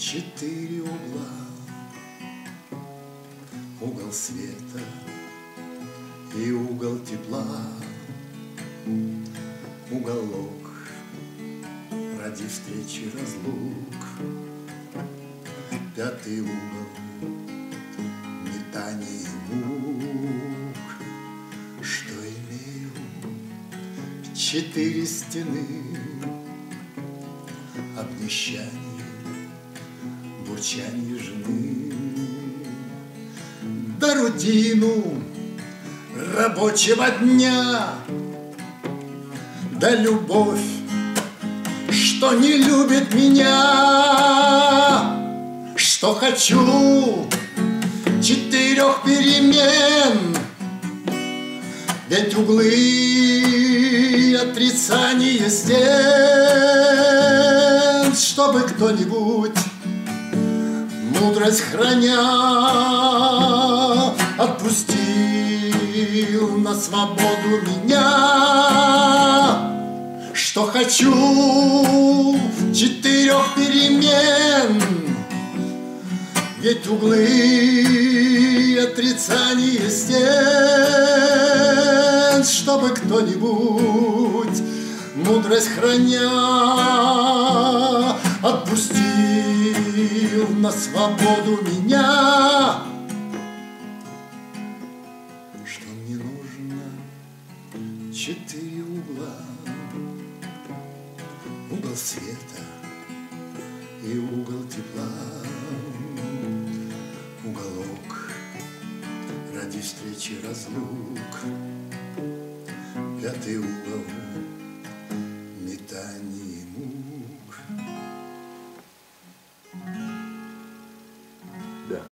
четыре угла: угол света и угол тепла, уголок ради встречи разлук, пятый угол метаний мук. Что имею? Четыре стены: обнищание, бурчание жены, да рутину рабочего дня, да любовь, что не любит меня. Что хочу? Четырех перемен, ведь углы отрицания стен, чтобы кто-нибудь, мудрость храня, отпустил на свободу меня. Что хочу? Четырех перемен, ведь углы отрицания стен, чтобы кто-нибудь, мудрость храня, отпустил на свободу меня. Что мне нужно? Четыре угла: угол света и угол тепла, уголок ради встречи разлук, пятый угол метаний мук.